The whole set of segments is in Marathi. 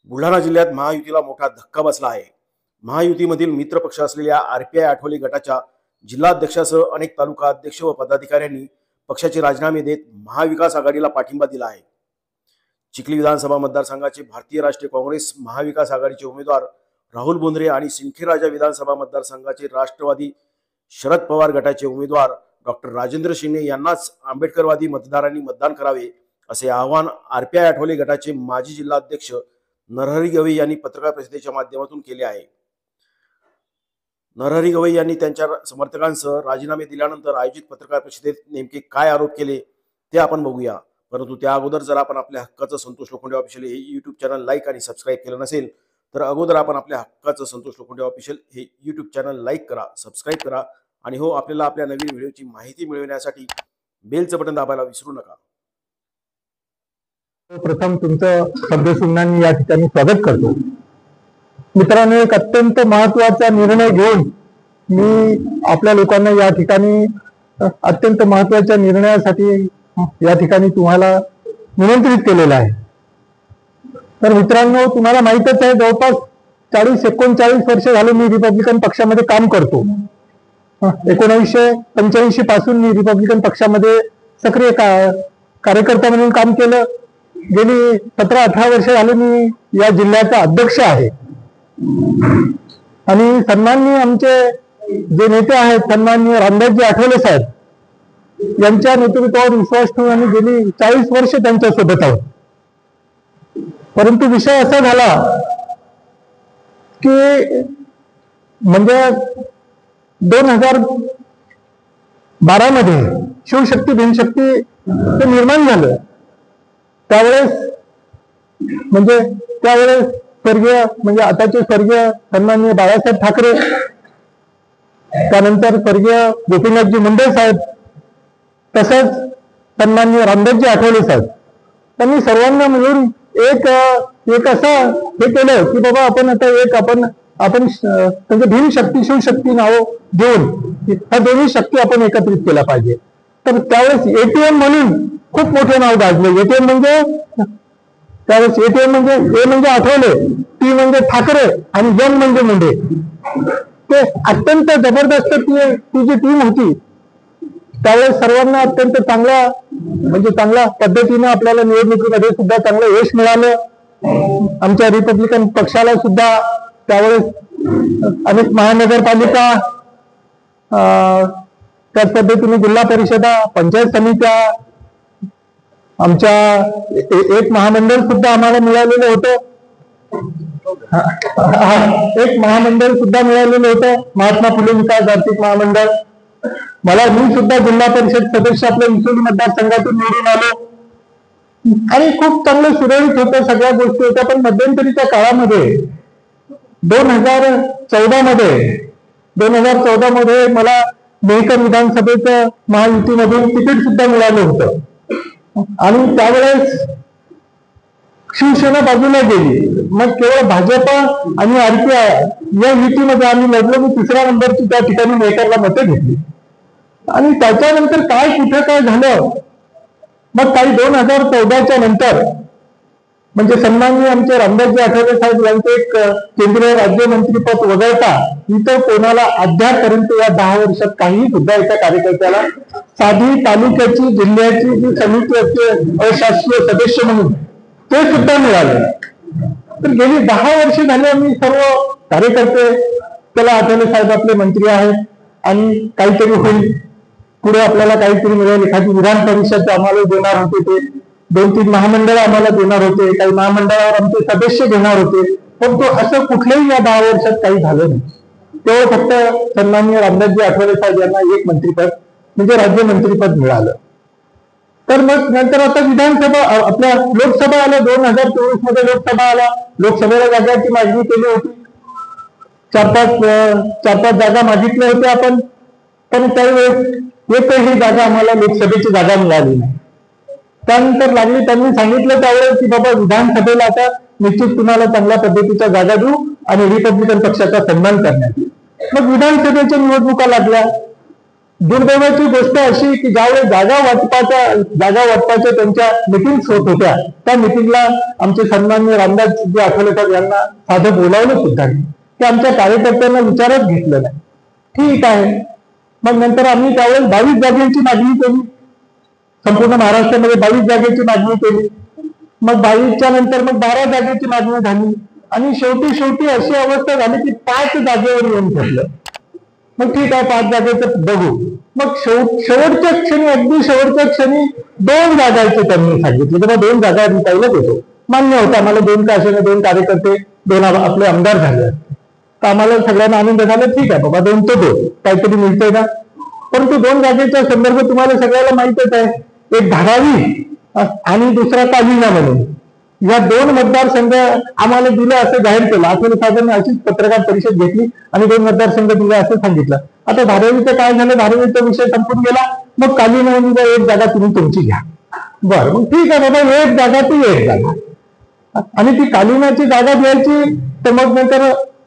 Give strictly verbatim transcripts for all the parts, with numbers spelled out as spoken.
बुलढाणा जिल्ह्यात महायुतीला मोठा धक्का बसला आहे. महायुतीमधील मित्र पक्ष असलेल्या आरपीआय आठवले गटाच्या जिल्हाध्यक्षासह अनेक तालुका अध्यक्ष व पदाधिकाऱ्यांनी पक्षाचे राजीनामे देत महाविकास आघाडीला पाठिंबा दिला आहे. चिखली विधानसभा मतदारसंघाचे भारतीय राष्ट्रीय काँग्रेस महाविकास आघाडीचे उमेदवार राहुल बोंद्रे आणि सिंदखेडराजा विधानसभा मतदारसंघाचे राष्ट्रवादी शरद पवार गटाचे उमेदवार डॉक्टर राजेंद्र शिंदे यांनाच आंबेडकरवादी मतदारांनी मतदान करावे असे आवाहन आरपीआय आठवले गटाचे माजी जिल्हाध्यक्ष नरहरी गवई यांनी पत्रकार परिषदेच्या माध्यमातून केले आहे. नरहरी गवई यांनी त्यांच्या समर्थकांसह राजीनामे दिल्यानंतर आयोजित पत्रकार परिषदेत नेमके काय आरोप केले ते आपण बघूया. परंतु त्या अगोदर जर आपण आपल्या हक्काचं संतोष लोखंडे ऑफिशियल हे यूट्यूब चॅनल लाईक आणि सबस्क्राईब केलं नसेल तर अगोदर आपण आपल्या हक्काचं संतोष लोखंडे ऑफिशियल हे यूट्यूब चॅनल लाईक करा, सबस्क्राईब करा आणि हो आपल्याला आपल्या नवीन व्हिडिओची माहिती मिळवण्यासाठी बेलचं बटन दाबायला विसरू नका. प्रथम तुमचं शब्दसिंहांनी या ठिकाणी स्वागत करतो. मित्रांनो, एक अत्यंत महत्वाचा निर्णय घेऊन मी आपल्या लोकांना या ठिकाणी अत्यंत महत्वाच्या निर्णयासाठी या ठिकाणी तुम्हाला निमंत्रित केलेलं आहे. तर मित्रांनो, तुम्हाला माहितच आहे, जवळपास चाळीस एकोणचाळीस वर्ष झाले मी रिपब्लिकन पक्षामध्ये काम करतो. एकोणीसशे पंच्याऐंशी पासून मी रिपब्लिकन पक्षामध्ये सक्रिय कार्यकर्ता म्हणून काम केलं. गेली सतरा अठरा वर्ष झाले मी या जिल्ह्याचा अध्यक्ष आहे. आणि सन्माननीय आमचे जे नेते आहेत, सन्माननीय रामदासजी आठवले साहेब यांच्या नेतृत्वावर विश्वास ठेवून आम्ही गेली चाळीस वर्ष त्यांच्या सोबत आहोत. परंतु विषय असा झाला की म्हणजे दोन हजार बारा मध्ये शिवशक्ती भिनशक्ती ते निर्माण झालं. त्यावेळेस म्हणजे त्यावेळेस स्वर्गीय म्हणजे आताचे स्वर्गीय सन्माननीय बाळासाहेब ठाकरे, त्यानंतर स्वर्गीय गोपीनाथजी मुंडे साहेब, तसंच सन्माननीय रामदासजी आठवले साहेब, त्यांनी सर्वांना मिळून एक एक असं हे केलं की बाबा आपण आता एक आपण आपण म्हणजे भीमशक्ती शिवशक्ती नाव देऊन ह्या दोन्ही शक्ती आपण एकत्रित केल्या पाहिजे. तर त्यावेळेस एटीएम म्हणून खूप मोठे नाव गाजले. एटीएम म्हणजे त्यावेळेस एटीएम म्हणजे ए म्हणजे आठवले, टी म्हणजे ठाकरे आणि एम म्हणजे मुंडे. ते अत्यंत जबरदस्त ती ती जी टीम होती त्यावेळेस सर्वांना अत्यंत चांगल्या म्हणजे चांगल्या पद्धतीने आपल्याला निवडणुकीमध्ये सुद्धा चांगलं यश मिळालं. आमच्या रिपब्लिकन पक्षाला सुद्धा त्यावेळेस अनेक महानगरपालिका, त्याच पद्धतीने जिल्हा परिषदा, पंचायत समित्या, आमच्या एक महामंडळ सुद्धा आम्हाला मिळालेलं होतं. एक महामंडळ सुद्धा मिळालेलं होतं, महात्मा फुले विकास आर्थिक महामंडळ. मला मी सुद्धा जिल्हा परिषद सदस्य आपल्या विसोली मतदारसंघातून निवडून आलो आणि खूप चांगलं सुरळीत होतं, सगळ्या गोष्टी होत्या. पण मध्यंतरीच्या काळामध्ये दोन हजार चौदा मध्ये दोन हजार चौदा मध्ये मला मेहकर विधानसभेचं महायुतीमधून तिकीट सुद्धा मिळालं होतं. आणि त्यावेळेस शिवसेना बाजूला गेली, मग केवळ भाजपा आणि आरपीआय या युतीमध्ये आम्ही लढलो. मी तिसऱ्या नंबरची त्या ठिकाणी मेहकरला मतं घेतली. आणि त्याच्यानंतर काय कुठे काय झालं, मग काही दोन हजार चौदाच्या नंतर म्हणजे सन्माननीय आमचे रामदासजी आठवले साहेब यांचं एक केंद्रीय राज्यमंत्रीपद वगळता इतर कोणाला अद्यापर्यंत या दहा वर्षात काही सुद्धा एका कार्यकर्त्याला साधी तालुक्याची जिल्ह्याची जी समिती असते अशासकीय सदस्य म्हणून ते सुद्धा मिळाले. तर गेली दहा वर्ष झाले आम्ही सर्व कार्यकर्ते त्याला आठवले साहेब आपले मंत्री आहेत आणि काहीतरी होईल, पुढे आपल्याला काहीतरी मिळेल, एखादी विधान परिषद आम्हाला देणार होते, ते दोन तीन महामंडळ आम्हाला देणार होते, काही महामंडळावर आमचे सदस्य घेणार होते. पण तो असं कुठल्याही या दहा वर्षात काही झालं नाही. तेव्हा फक्त सन्माननीय रामदासजी आठवले साहेब यांना एक मंत्रीपद म्हणजे राज्यमंत्रीपद मिळालं. तर मग नंतर आता विधानसभा आपल्या लोकसभा आल्या, दोन हजार चोवीस मध्ये लोकसभा आला. लोकसभेला जागाची मागणी केली होती, चार पाच चार पाच जागा मागितल्या होत्या आपण. पण त्यावेळेस एकही जागा आम्हाला लोकसभेची जागा मिळाली नाही. त्यानंतर लागली त्यांनी सांगितलं त्यावेळेस की बाबा विधानसभेला आता निश्चित तुम्हाला चांगल्या पद्धतीच्या जागा देऊ आणि रिपब्लिकन पक्षाचा सन्मान करण्यात येईल. मग विधानसभेच्या निवडणुका लागल्या. दुर्दैवाची गोष्ट अशी की ज्यावेळेस जागा वाटपाच्या जागा वाटपाच्या त्यांच्या मिटिंग्स होत होत्या, त्या मिटिंगला आमचे सन्माननीय रामदासजी आठवलेकर यांना साधं बोलावलं सुद्धा नाही, की आमच्या कार्यकर्त्यांना विचारच घेतलं नाही. ठीक आहे, मग नंतर आम्ही त्यावेळेस बावीस जागेची मागणी केली, संपूर्ण महाराष्ट्रामध्ये बावीस जागेची मागणी केली. मग बावीसच्या नंतर मग बारा जागेची मागणी झाली आणि शेवटी शेवटी अशी अवस्था झाली की पाच जागेवर येऊन ठरलं. मग ठीक आहे, पाच जागेचं बघू. मग शेवट शेवटच्या क्षणी अगदी शेवटच्या क्षणी दोन जागायचे त्यांनी सांगितले, तेव्हा दोन जागा आम्ही पहिलंच होतो, मान्य होतं आम्हाला. दोन काशाने दोन कार्यकर्ते दोन आपले आमदार झाले, तर आम्हाला सगळ्यांना आनंद झाला. ठीक आहे बाबा, दोन तो दोन काहीतरी मिळतंय ना. परंतु दोन जागेचा संदर्भ तुम्हाला सगळ्याला माहितच आहे, एक धारावी आणि दुसरा कालिना म्हणून. या दोन मतदारसंघ आम्हाला दिले असं जाहीर केलं. आठवले साहेबांनी अशीच पत्रकार परिषद घेतली आणि दोन मतदारसंघ दिले असं सांगितलं. आता धारावीचं काय झालं, धारावीचा विषय संपून गेला. मग कालिना म्हणून एक जागा तुम्ही तुमची घ्या. बरं, मग ठीक आहे बाबा, एक जागा ती एक जागा. आणि ती कालिनाची जागा द्यायची, तर मग नंतर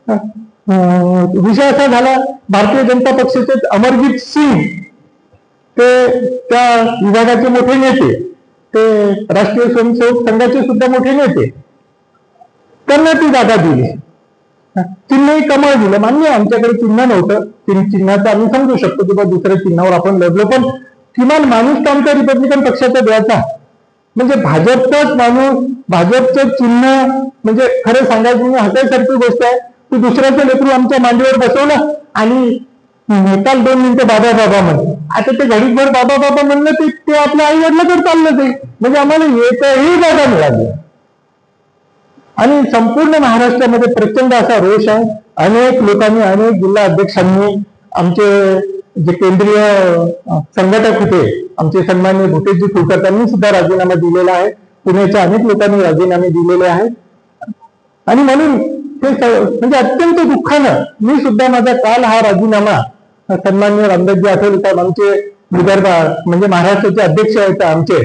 विषय असा झाला, भारतीय जनता पक्षाचे अमरजीत सिंग ते त्या विभागाचे मोठे नेते, ते राष्ट्रीय स्वयंसेवक संघाचे सुद्धा मोठे नेते, त्यांना ती जागा दिली. चिन्हही कमळ दिलं, मान्य आमच्याकडे चिन्ह नव्हतं, चिन्हाचं आम्ही समजू शकतो की बाबा दुसऱ्या चिन्हावर आपण लढलो, पण किमान माणूस तर आमच्या रिपब्लिकन पक्षाचा द्यायचा. म्हणजे भाजपचाच माणूस, भाजपचं चिन्ह, म्हणजे खरं सांगायचं म्हणजे हसायसारखी गोष्ट आहे. तू दुसऱ्याचं लेकरू आमच्या मांडीवर बसवलं आणि काल दोन मिनिटं बाबा बाबा म्हणलं. आता ते घडीभर बाबा बाबा म्हणलं ते ते आपल्या आई वडिलांकडे चाललं ते, म्हणजे आम्हाला एकही जागा मिळाली. आणि संपूर्ण महाराष्ट्रामध्ये प्रचंड असा रोष आहे. अनेक लोकांनी, अनेक जिल्हा अध्यक्षांनी, आमचे जे केंद्रीय संघटक होते, आमचे सन्माननीय भूपेशजी फुलकर, त्यांनी सुद्धा राजीनामा दिलेला आहे. पुण्याच्या अनेक लोकांनी राजीनामे दिलेले आहेत. आणि म्हणून ते म्हणजे अत्यंत दुःखानं मी सुद्धा माझा काल हा राजीनामा सन्माननीय रामदासजी आठवले साहेब, आमचे विदर्भ म्हणजे महाराष्ट्राचे अध्यक्ष आहेत आमचे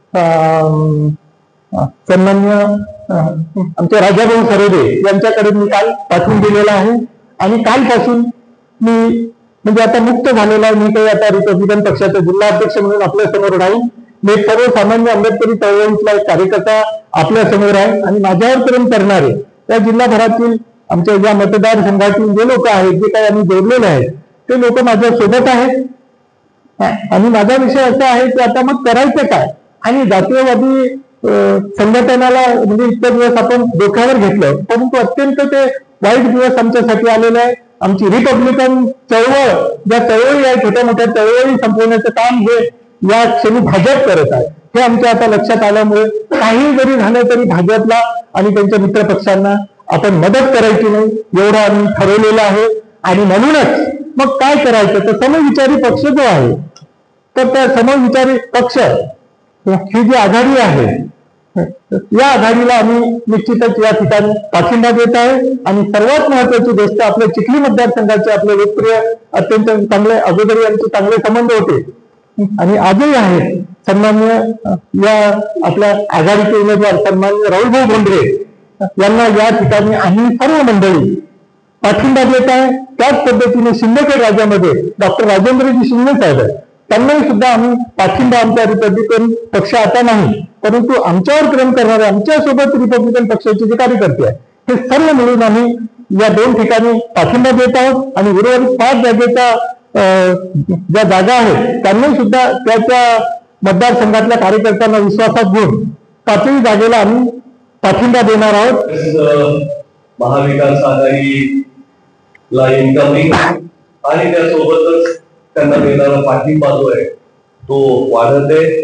सन्मान्य आमचे राजाभाऊ सरोदे यांच्याकडे मी काल पाठवून दिलेला आहे. आणि कालपासून मी म्हणजे आता मुक्त झालेला आहे. मी काही आता रिपब्लिकन पक्षाचा जिल्हा अध्यक्ष म्हणून आपल्या समोर राहील. मी सर्वसामान्य आंबेडकरी चळवळीतला एक कार्यकर्ता आपल्या समोर आहे आणि माझ्यावर प्रेम करणारे त्या जिल्हाभरातील आमच्या ज्या मतदारसंघातील जे लोक आहेत, जे काही आम्ही जोडलेले आहेत, ते लोक माझ्या सोबत आहेत. आणि माझा विषय असा आहे की आता मग करायचं काय. आणि जातीयवादी संघटनाला म्हणजे इतके दिवस आपण डोक्यावर घेतलं, परंतु अत्यंत ते वाईट दिवस आमच्यासाठी आलेले आहे. आमची रिपब्लिकन चळवळ, ज्या चळवळी आहे, छोट्या मोठ्या चळवळी संपवण्याचं काम हे या क्षणी भाजप करत आहे, हे आमच्या आता लक्षात आल्यामुळे काही जरी झालं तरी भाजपला आणि त्यांच्या मित्र पक्षांना आपण मदत करायची नाही, एवढं आम्ही ठरवलेलं आहे. आणि म्हणूनच मग काय करायचं, तर समविचारी पक्ष जो आहे, तर त्या समविचारी पक्ष ही जी आघाडी आहे, या आघाडीला आम्ही निश्चितच या ठिकाणी पाठिंबा देत आहे. आणि सर्वात महत्वाची गोष्ट, आपल्या चिखली मतदारसंघाचे आपले लोकप्रिय अत्यंत चांगले, अगोदर यांचे चांगले संबंध होते आणि आजही आहेत, सन्मान्य या आपल्या आघाडीचे उमेदवार सन्मान्य राहुलभाऊ भोंडरे यांना या ठिकाणी आम्ही सर्व मंडळी पाठिंबा देत आहे. त्याच पद्धतीने सिंदखेड राज्यामध्ये डॉक्टर राजेंद्रजी शिंदे साहेब आहेत, त्यांनाही सुद्धा आम्ही पाठिंबा, आमच्या रिपब्लिकन पक्ष आता नाही, परंतु आमच्यावर प्रेम करणारे आमच्यासोबत रिपब्लिकन पक्षाचे जे कार्यकर्ते आहेत, हे सर्व मिळून आम्ही या दोन ठिकाणी पाठिंबा देत आहोत. आणि उर्वरित पाच जागेच्या ज्या जागा आहेत त्यांनी सुद्धा त्याच्या मतदारसंघातल्या कार्यकर्त्यांना विश्वासात घेऊन पाचही जागेला आम्ही पाठिंबा देणार आहोत. महाविकास आघाडीला इन्कमिंग आणि त्यासोबतच त्यांना देणारा पाठिंबा जो आहे तो वाढत आहे.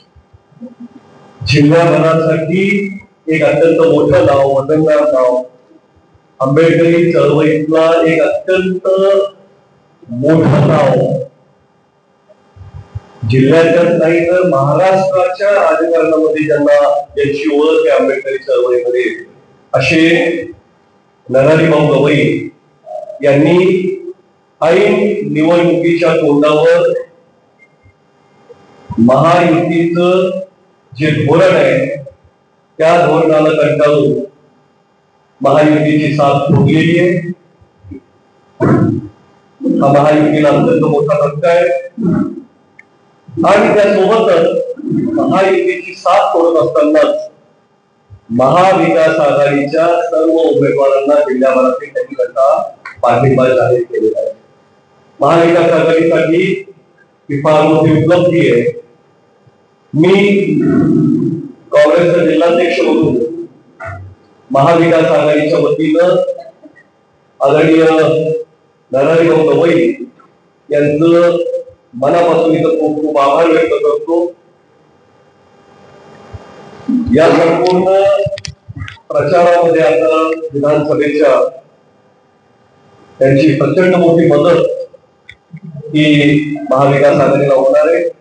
जिल्ह्याभरासाठी एक अत्यंत मोठं नाव, वतनदार नाव, आंबेडकरी चळवळीतला एक अत्यंत मोठं नाव, जिल्ह्याच्याच नाही तर महाराष्ट्राच्या राजकारणामध्ये ज्यांना ज्यांची ओळख आहे आंबेडकरी चळवळीमध्ये, असे नरहरी भाऊ गवई यांनी ऐन निवडणुकीच्या तोंडावर महायुतीचं जे धोरण आहे त्या धोरणाला कंटाळून महायुतीची साथ फुगलेली आहे. हा महायुतीला अत्यंत मोठा धक्का आहे आणि त्यासोबतच महायुतीची साथ सोडत असतानाच महाविकास आघाडीच्या सर्व उमेदवारांना जिल्ह्याभरातील त्यांनी गटा पाठिंबा जाहीर केलेला आहे. महाविकास आघाडीसाठी ही फार मोठी उपलब्धी आहे. मी काँग्रेसचा जिल्हाध्यक्ष म्हणून महाविकास आघाडीच्या वतीनं आदरणीय नरहरिभाऊ गवई यांचं मनापासून इथं खूप खूप आभार व्यक्त करतो. या संपूर्ण प्रचारामध्ये आता विधानसभेच्या त्यांची प्रचंड मोठी मदत ही महाविकास आघाडीला होणार आहे.